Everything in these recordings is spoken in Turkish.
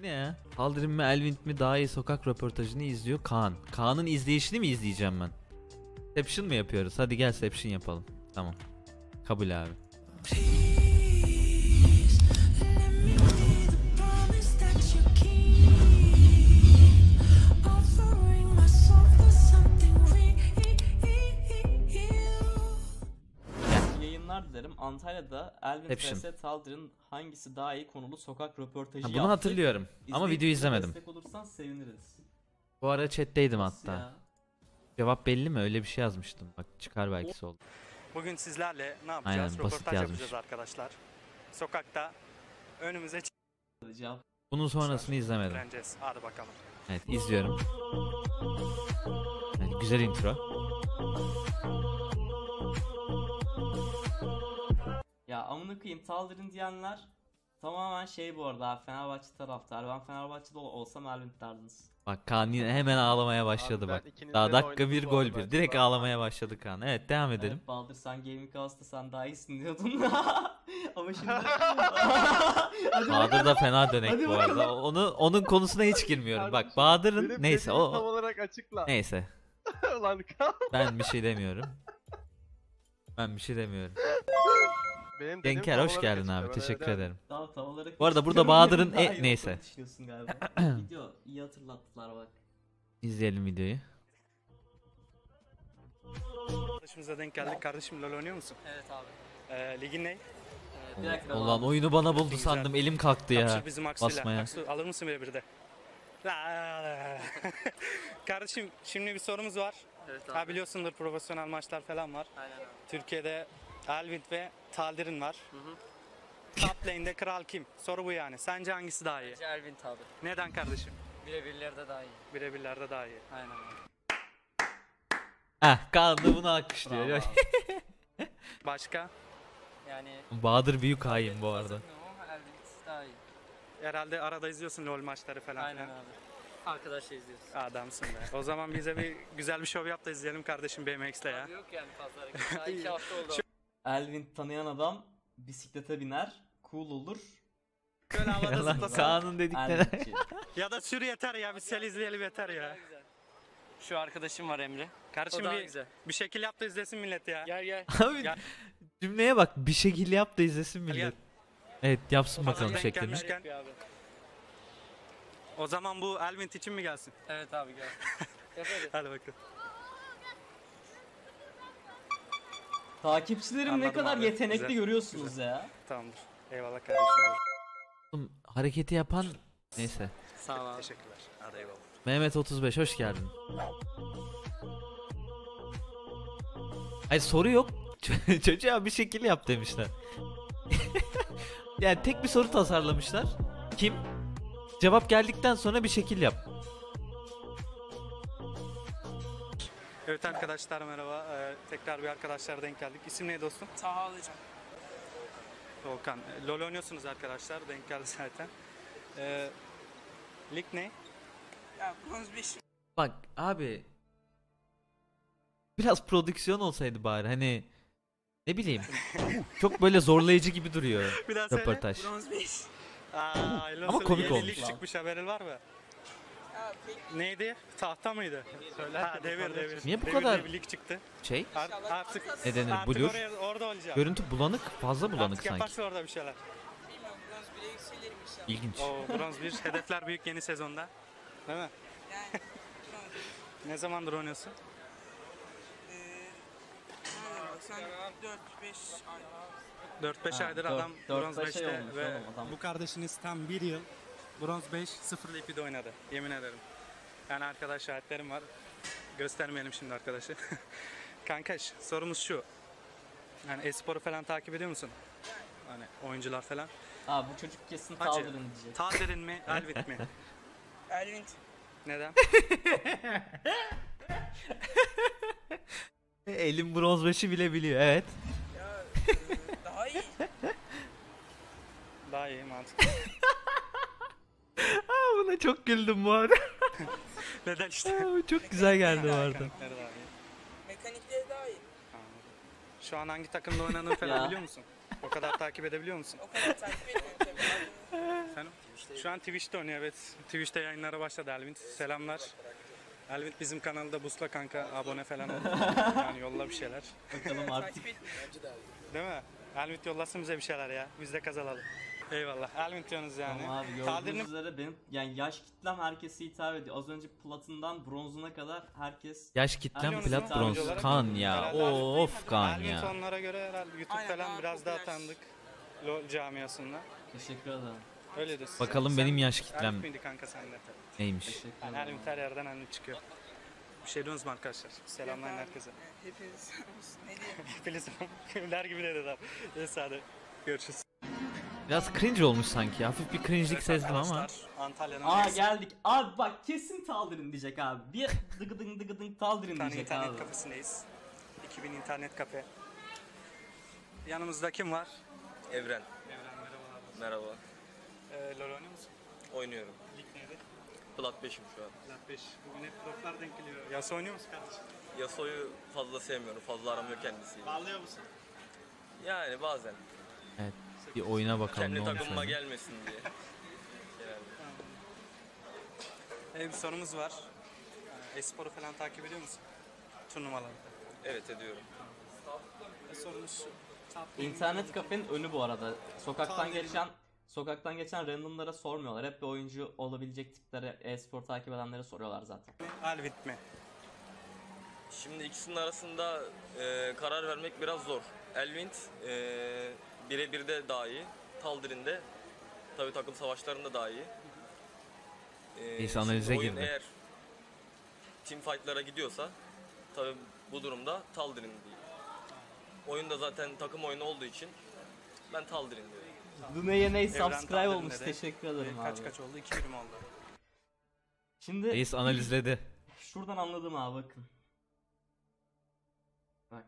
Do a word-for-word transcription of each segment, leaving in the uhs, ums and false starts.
Bu ne ya? Taldirin mi Elvin mi daha iyi sokak röportajını izliyor Kaan. Kaan'ın izleyişini mi izleyeceğim ben? Seption mı yapıyoruz? Hadi gel Seption yapalım. Tamam. Kabul abi. Dilerim. Antalya'da Elvin vs Taldir'in hangisi daha iyi konulu sokak röportajı ha, bunu yaptık. hatırlıyorum İzleyip ama videoyu izlemedim. Destek olursan seviniriz. Bu ara chat'teydim hatta. Ya? Cevap belli mi? Öyle bir şey yazmıştım. Bak çıkar belki sol. Bugün sizlerle ne yapacağız? Aynen, Röportaj yapacağız arkadaşlar. Sokakta önümüze çıkacağım. Bunun sonrasını izlemedim. Öğreneceğiz. Hadi bakalım. Evet, izliyorum. Evet, güzel intro. Ya amına koyayım Taldir'in diyenler tamamen şey bu arada abi, Fenerbahçe taraftarı. Ben Fenerbahçe'de olsam Elvin derdiniz. Bak Kaan yine hemen ağlamaya başladı bak. Daha dakika bir gol bir. Direkt ağlamaya başladı Kaan. Evet devam edelim. Evet Bahadır, sen Gaming House'da sen daha iyisin diyordun. Ama şimdi Bahadır da fena dönek bu arada. Onu onun konusuna hiç girmiyorum. Bak Bahadır'ın neyse o tam olarak açıkla. Neyse. Lan Kaan. Ben bir şey demiyorum. Ben bir şey demiyorum. Benim Genker hoş geldin abi. Teşekkür ederim. Tamam, tam olarak. Bu arada burada Bahadır'ın e neyse. Video iyi hatırlattılar bak. İzleyelim videoyu. Arkadaşımıza denk geldik. Kardeşim LoL oynuyor musun? Evet abi. Ee, ligin ne? Ee, Ulan oyunu bana buldu sandım. Elim kalktı ya. Bizim basmaya. Aksu, alır mısın bir bir de? Kardeşim şimdi bir sorumuz var. Evet abi. Ha, biliyorsundur profesyonel maçlar falan var. Aynen abi. Türkiye'de Elvin ve Taldir'in var. Hı hı. Top lane'de kral kim? Soru bu yani. Sence hangisi daha iyi? Bence Elvin Taldir. Neden kardeşim? Birebirlerde daha iyi. Birebirlerde daha iyi. Aynen abi. Heh Kaan da bunu alkışlıyor. Başka? Yani Bahadır büyük hain bu arada. Elvin daha iyi. Herhalde arada izliyorsun LoL maçları falan. Aynen filan. abi. Arkadaşla izliyoruz. Adamsın be. O zaman bize bir güzel bir şov yap da izleyelim kardeşim B M X'le ya. Yok yani fazla hareket. Daha iki hafta oldu. Elvin tanıyan adam bisiklete biner, cool olur. Böyle havada Lan zıplasın. Kaan'ın dedikleri. Elvinci. Ya da sür yeter ya. Bir sel izleyelim yeter ya. Şu arkadaşım var Emre. Kardeşim O daha bir, güzel. bir şekil yap da izlesin millet ya. Gel gel. Abi Ya- cümleye bak bir şekil yap da izlesin Gel, millet. Evet yapsın bakalım denk şeklini. gelmiş. Gelmişken- Abi. O zaman bu Elvin için mi gelsin? Evet abi gel. Yaparız. Hadi bakalım. Takipçilerim ne Anladım kadar abi, yetenekli güzel, görüyorsunuz güzel. ya. Tamamdır. Eyvallah kardeşim. Oğlum, hareketi yapan neyse. Sağ ol abi. Teşekkürler. Hadi eyvallah. Mehmet otuz beş hoş geldin. Hayır soru yok. Ç- Çocuğa bir şekil yap demişler. Yani tek bir soru tasarlamışlar. Kim? Cevap geldikten sonra bir şekil yap. Evet arkadaşlar merhaba. Ee, tekrar bir arkadaşlar denk geldik. İsim ne dostum? Taha alacağım. Volkan. Ee, LoL oynuyorsunuz arkadaşlar. Denk geldi zaten. Ee, lig ne? Ya bronz beş. Bak abi. Biraz prodüksiyon olsaydı bari hani ne bileyim. Çok böyle zorlayıcı gibi duruyor Bir daha söyle. röportaj. Bronz beş. Aa, hayırlı Ama olsun. komik Yeni olmuş. lig çıkmış haberin var mı? Ya pek Neydi? Tahta mıydı? Ha, devir devir. Niye bu Devir kadar- diye bir lig çıktı. Şey Art, artık ne denir artık blur. oraya, orada olacağım. Görüntü bulanık, fazla bulanık Artık sanki. yaparsın orada bir şeyler. bilmiyorum bronz bire yükselirim inşallah. İlginç. O bronz bir. Hedefler büyük yeni sezonda. Değil mi? Yani bronz bir. Ne zamandır oynuyorsun? Eee nereden baksan dört beş ay. dört beş Ha, aydır dört- adam dört bronz beş ay beşte olmuş ve oğlum adam. bu kardeşiniz tam bir yıl bronz beş sıfır Lipi'de oynadı. Yemin ederim. Yani arkadaş şahitlerim var. Göstermeyelim şimdi arkadaşı. Kankaş sorumuz şu. Yani e-sporu falan takip ediyor musun? Hani oyuncular falan. Abi bu çocuk kesin Hacı, Taldir'in diyecek. Taldir'in mi, Elvin mi? Elvin. Neden? Elim bronz beşi bile biliyor evet. Ya eee, daha iyi. Daha iyi mantıklı. Aa, buna çok güldüm bu arada. Neden işte? Aa, çok güzel geldi bu arada. Mekanikleri daha iyi. Mekanikleri daha iyi. Anladım. Şu an hangi takımda oynadığını falan Ya. biliyor musun? O kadar takip edebiliyor musun? O kadar takip etmiyorum tabii. Efendim? Şu an Twitch'te oynuyor, evet. Twitch'te yayınlara başladı Elvin. Selamlar. Elvin bizim kanalda busla kanka, abone falan ol. Yani yolla bir şeyler. Bakalım artık. Takip etmiyor. Değil mi? Elvin yollasın bize bir şeyler ya. Biz de kazanalım. Eyvallah. Elvin diyorsunuz yani. Tamam abi, gördüğünüz Taldir'in üzere benim yani yaş kitlem herkese hitap ediyor. Az önce platından bronzuna kadar herkes. Yaş kitlem Alıyorsunuz plat mu? bronz. Olarak Kaan ya. herhalde Of Kaan Elvin ya. onlara göre herhalde YouTube Aynen, falan daha biraz daha popüler. tanıdık. LoL camiasında. Teşekkür ederim. Öyledir. Bakalım Sen- benim yaş Elvin kitlem miydi kanka sende? neymiş? Teşekkür Yani ederim. Elvin her yerden Elvin çıkıyor. Bir şey diyorsunuz mu arkadaşlar? Selamlar herkese. Hepiniz ne diyeyim? Filiz der gibi dedi adam. Neyse hadi görüşürüz. Biraz cringe olmuş sanki. Hafif bir cringe'lik Evet sezdim ama. arkadaşlar, Antalya'nın Aa eski geldik. Abi bak kesin Taldir'in diyecek abi. Bir dıgıdın dıgıdın Taldir'in bir tane diyecek internet abi. kafesindeyiz. iki bin internet kafe. Yanımızda kim var? Evren. Evren merhabalar. Merhaba. Ee, LoL oynuyor musun? Oynuyorum. Lig neydi? Plat beşim şu an. Plat beş. Bugün hep proflar denk geliyor. Yasa oynuyor musun kardeşim? Yasuo'yu fazla sevmiyorum. Fazla aram yok kendisiyle. Bağlıyor musun? Yani bazen. Evet. Bir oyuna bakalım ne Kendi olmuş. takımıma öyle. gelmesin diye. Genelde. Ee, bir sorumuz var. Ee, E-sporu falan takip ediyor musun? Turnuvaları. Evet ediyorum. E, sorumuz şu. Top İnternet kafenin önü bu arada. Sokaktan Taldir'in- geçen sokaktan geçen randomlara sormuyorlar. Hep bir oyuncu olabilecek tipleri e-spor takip edenlere soruyorlar zaten. Elvin mi? Şimdi ikisinin arasında e, karar vermek biraz zor. Elvind e, birebir de daha iyi. Taldir'in de tabii takım savaşlarında daha iyi. E, Neyse, şimdi analize oyun girdi. eğer team fight'lara gidiyorsa tabii bu durumda Taldir'in değil. Oyunda zaten takım oyunu olduğu için ben Taldir'in diyorum. Luna'ya ney Evren subscribe Taldir'in olmuş. dedi. Teşekkür ederim Ee, abi. Kaç kaç oldu? iki birim oldu. Şimdi Reis analizledi. şuradan anladım abi bakın. Bak.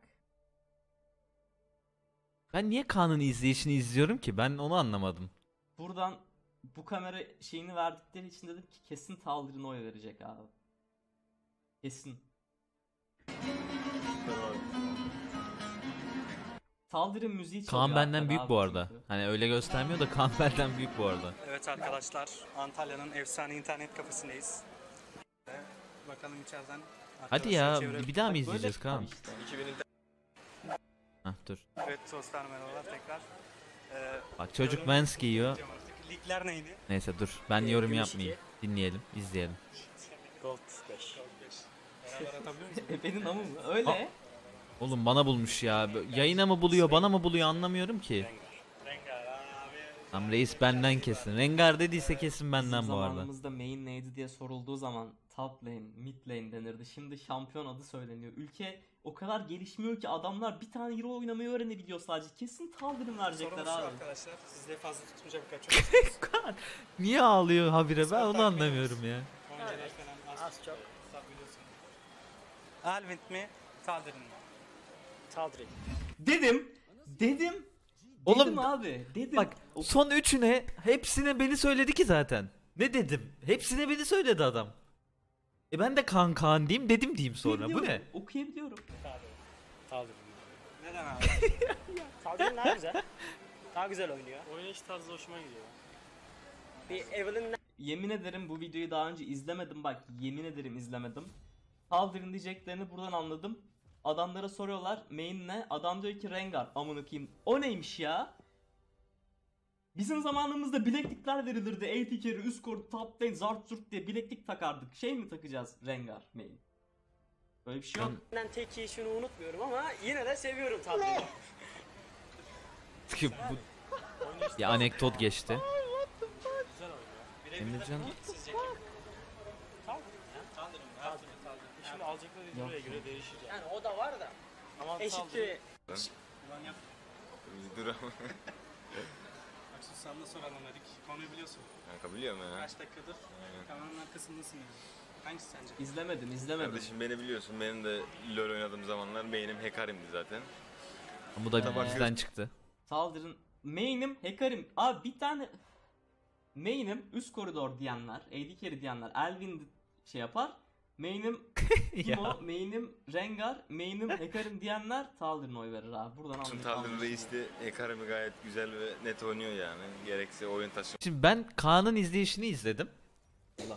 Ben niye Kaan'ın izleyişini izliyorum ki? Ben onu anlamadım. Buradan bu kamera şeyini verdikleri için dedim ki kesin Taldir'in oy verecek abi. Kesin. Taldir'in müziği çalıyor. Kaan benden arkada büyük abi bu arada. çünkü. Hani öyle göstermiyor da Kaan benden büyük bu arada. Evet arkadaşlar, Antalya'nın efsane internet kafesindeyiz. Ee, Bakalım içeriden. Hadi arkadaşlar ya çevirelim. bir daha mı Bak böyle izleyeceğiz Kaan? işte. iki bin Hah dur. Evet dostlar merhabalar tekrar. Ee, Bak çocuk yorum Vans giyiyor. yapacağım artık. Ligler neydi? Neyse dur. Ben yorum yapmayayım. Dinleyelim, izleyelim. Gold beş. Beraber atabiliyor musun? E, benim namım mı? Öyle. Oğlum bana bulmuş ya. Bö- Yayına mı buluyor, bana mı buluyor anlamıyorum ki. Rengar abi. Tam reis benden kesin. Rengar dediyse kesin benden Bizim bu arada. zamanımızda main neydi diye sorulduğu zaman top lane, mid lane denirdi. Şimdi şampiyon adı söyleniyor. Ülke o kadar gelişmiyor ki adamlar bir tane hero oynamayı öğrenebiliyor sadece. Kesin Taldir'in verecekler Sorumuz şu abi. arkadaşlar. Sizde fazla tutmayacak kaç Kaan niye ağlıyor habire ben onu anlamıyorum ya. Önceler falan az, çok. Elvin mi? Taldir'in mi? Taldir'in. Dedim. Dedim. Oğlum, dedim abi. Dedim. Bak son üçüne hepsine beni söyledi ki zaten. Ne dedim? Hepsine beni söyledi adam. E ben de Kaan Kaan diyeyim dedim diyeyim sonra. Bu Biliyorum, ne? Okuyabiliyorum. Taldir'in. Neden abi? Taldir'in daha güzel. Daha güzel oynuyor. Oynayış tarzı hoşuma gidiyor. Bir Evelyn Yemin ederim bu videoyu daha önce izlemedim bak. Yemin ederim izlemedim. Taldir'in diyeceklerini buradan anladım. Adamlara soruyorlar main ne? Adam diyor ki Rengar. Amına koyayım. O neymiş ya? Bizim zamanımızda bileklikler verilirdi. A D carry, üst kor, top lane, zart zurt diye bileklik takardık. Şey mi takacağız Rengar main? Böyle bir şey yok. Ben tek iyi şunu unutmuyorum ama yine de seviyorum Taldir'i. Ki bu... Ya anekdot geçti. Güzel oynuyor. Emircan Sizce kim? Taldir'in ya. Taldir'in mi? Her türlü Taldir'in. Şimdi alacakları Yok. buraya göre değişir yani. Yani o da var da. Ama Eşit bir Ulan yap. Dur ama. Bak sus sana soralım dedik. Konuyu biliyorsun. Kanka biliyorum ya. Kaç dakikadır kanalın arkasındasın yani. Hangisi sence? İzlemedim, izlemedim. Kardeşim beni biliyorsun. Benim de LoL oynadığım zamanlar beynim Hekarim'di zaten. bu da Tamam. bizden çıktı. Taldir'in main'im Hekarim. Abi bir tane main'im üst koridor diyenler, A D carry diyenler Elvin şey yapar. Main'im Timo, main'im Rengar, main'im Hecarim diyenler Taldir'ine oy verir abi. Buradan anlayıp Taldir anlaşılır. Reis de Hecarim'i gayet güzel ve net oynuyor yani. Gerekse oyun taşı. Şimdi ben Kaan'ın izleyişini izledim. Allah.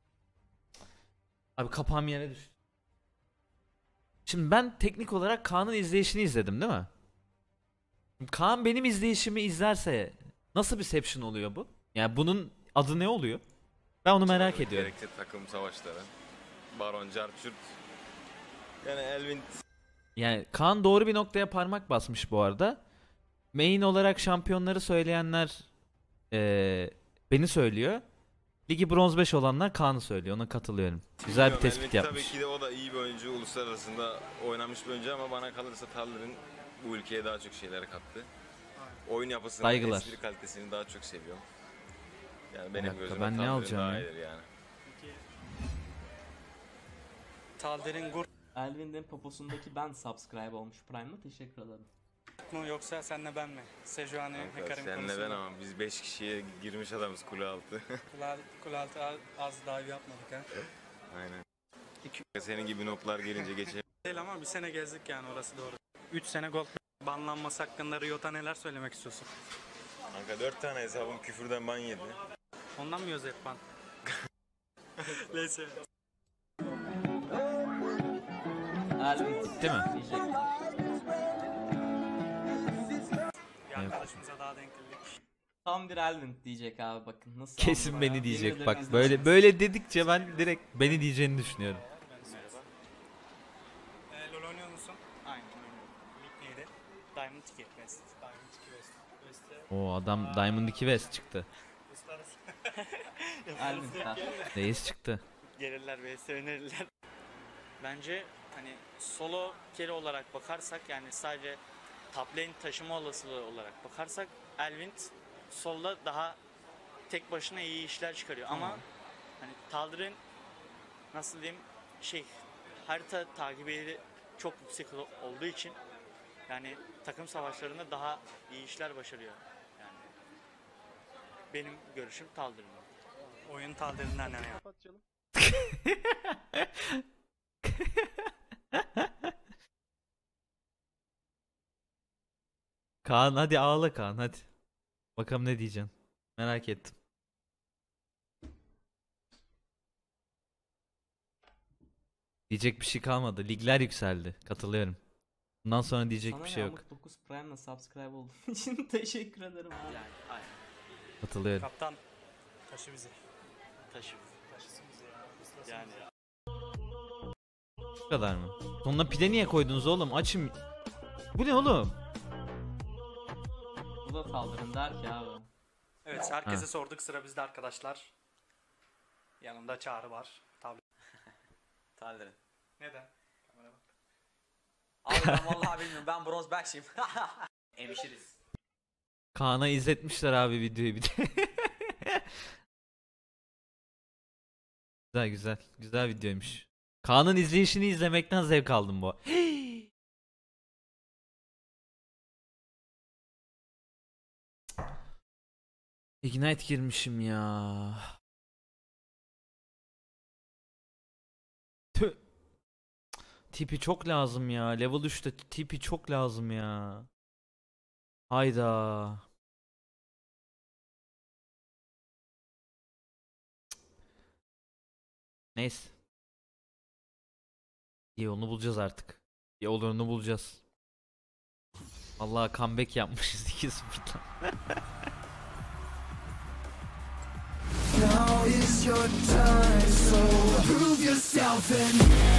Abi kapağım yere düştü. Şimdi ben teknik olarak Kaan'ın izleyişini izledim değil mi? Şimdi Kaan benim izleyişimi izlerse nasıl bir seption oluyor bu? Yani bunun adı ne oluyor? Ben onu merak ediyorum. Gerekse takım savaşları. Baron, Carchurt. Yani Elvin Yani Kaan doğru bir noktaya parmak basmış bu arada. Main olarak şampiyonları söyleyenler eee, beni söylüyor. Ligi bronz beş olanlar Kaan'ı söylüyor. Ona katılıyorum. Güzel bir tespit Elvin yapmış. tabii ki de o da iyi bir oyuncu. Uluslararasında oynamış bir oyuncu ama bana kalırsa Taldir'in bu ülkeye daha çok şeyler kattı. Oyun yapısını, Saygılar. espri kalitesini daha çok seviyorum. Yani Bir benim dakika, gözüme ben ne Taldir'in alacağım daha ya? iyidir yani. Taldir'in Gurt Elvin'in poposundaki ben subscribe olmuş Prime'la, teşekkür ederim. mu yoksa senle ben mi? Sejuani Kanka, Hecarim senle konusunda. ben ama biz beş kişiye girmiş adamız kule altı. Kul, kul altı az, az dive yapmadık ha. Aynen. Senin gibi notlar gelince geçelim. Değil ama bir sene gezdik yani, orası doğru. üç sene gold banlanması hakkında Riot'a neler söylemek istiyorsun? Kanka dört tane hesabım küfürden ban yedi. Ondan mı yiyoruz hep ban? Neyse. Elvin. Değil mi? Teşekkürler. Bir arkadaşımıza daha denk geldik. Tam bir Elvin diyecek abi, bakın nasıl Kesin anladım beni ya. diyecek. Yemin ederim Bak izlersiniz. böyle böyle dedikçe ben direkt beni diyeceğini düşünüyorum. Ee, LoL oynuyor musun? Aynen oynuyorum. Lig neydi? Diamond iki West. Diamond iki West. West'te O adam Diamond iki West çıktı. uluslararası. Elvin ha. Reis çıktı. Gelirler ve önerirler. Bence hani solo carry olarak bakarsak, yani sadece top lane taşıma olasılığı olarak bakarsak, Elvin solda daha tek başına iyi işler çıkarıyor ama Tamam. hani Taldir'in nasıl diyeyim şey harita takibi çok yüksek olduğu için yani takım savaşlarında daha iyi işler başarıyor. Yani benim görüşüm Taldir'in. Oyun Taldir'inden yana. Kapat canım. Kaan hadi ağla Kaan hadi. Bakalım ne diyeceksin. Merak ettim. Diyecek bir şey kalmadı. Ligler yükseldi. Katılıyorum. Bundan sonra diyecek Sana bir şey yok. Yağmur dokuz Prime'la subscribe olduğun için teşekkür ederim abi. Yani aynen Katılıyorum. Kaptan taşı bizi. taşı. Taşısın bizi ya. ıslasın Yani Bu kadar mı? Sonuna pide niye koydunuz oğlum? Açım. Bu ne oğlum? Bu da Taldir'in der ki abi. Evet, herkese Ha. sorduk, sıra bizde arkadaşlar. Yanımda Çağrı var. Tabii. Taldir'in. Neden? Kamera bak. Abi ben vallahi bilmiyorum. Ben bronz beşim. Emişiriz. Kaan'a izletmişler abi videoyu bir de. Güzel güzel. Güzel videoymuş. Kaan'ın izleyişini izlemekten zevk aldım bu. Ignite girmişim ya. Tüh. Tipi çok lazım ya. Level üçte tipi çok lazım ya. Hayda. Neyse. Yolunu bulacağız artık. Yolunu bulacağız. Allah comeback yapmışız iki sıfırdan. Now is your time, so prove yourself and